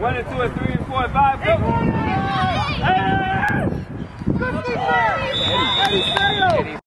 1 and 2 and 3 and 4 and 5. Go. Hey! Good defense!